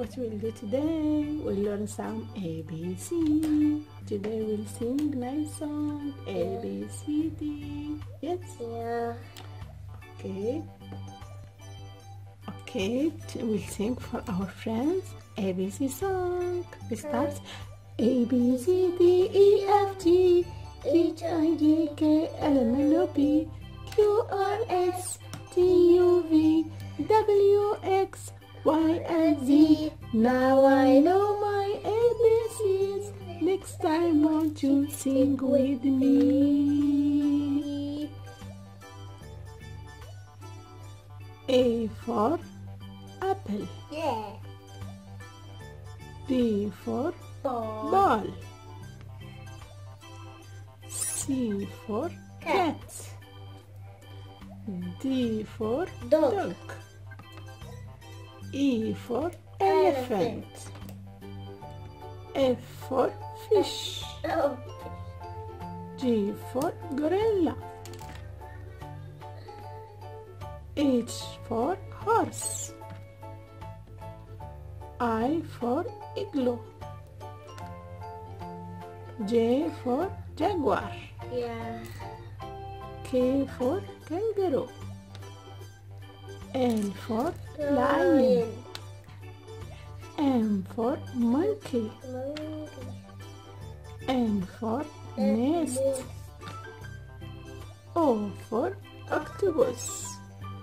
What we'll do today, we'll learn some ABC. Today we'll sing nice song A, B, C, D. Yes? Yeah. Okay. Okay, we'll sing for our friends ABC song. We start A, B, C, D, E, F, G, H, I, J, K, L, M, N, O, P, Q, R, S, T, U, V, W, X, Y, and Z. Now I know my ABCs. Next time won't you sing with me? A for apple. Yeah. B for ball. C for cat. D for dog. E for elephant. F for fish. Oh. G for gorilla. H for horse. I for igloo. J for jaguar. Yeah. K for kangaroo. L for lion. M for monkey. N for nest. O for octopus.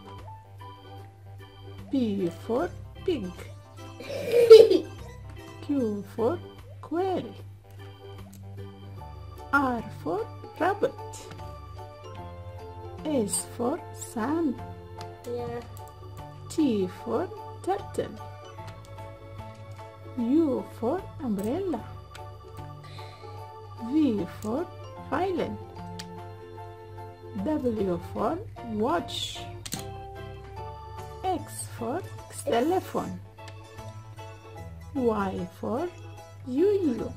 P for pig. Q for quail. R for rabbit. S for sun. Yeah. T for turtle. U for umbrella. V for violin. W for watch. X for telephone. Y for you.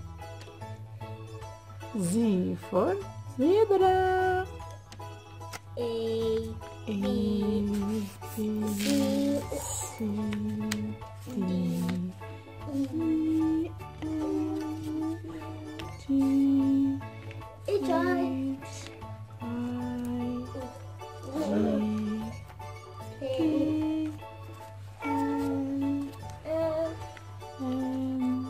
Z for zebra. A, A, B, C, D, E, F, G, H, I, J, K, L, M,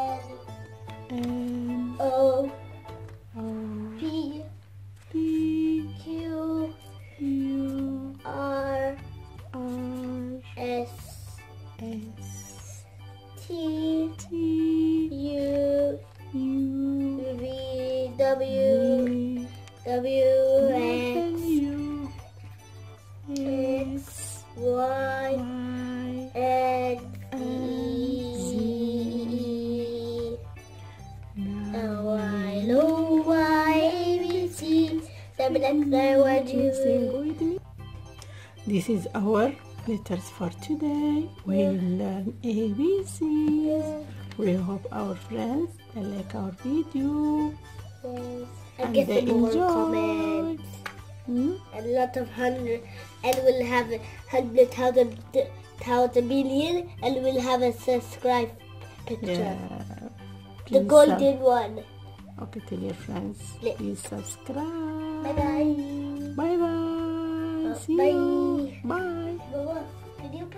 N, O, O, P, P, Q, Q, R, R, S, S, T, T, U, U, V, W, W, N, X, U, X, Y, Y, and Z. E. Now Now I know why ABC. The next time when you sing with me. This is our letters for today. We'll learn ABCs. We hope our friends like our video and get they some more enjoy. comments. Hmm? And a lot of hundred, and we'll have 100,000 million, and we'll have a subscribe picture. Yeah. The Please golden one. Okay, tell your friends. Yeah. Please subscribe. Bye bye. Bye bye. See Bye. you. Bye. Video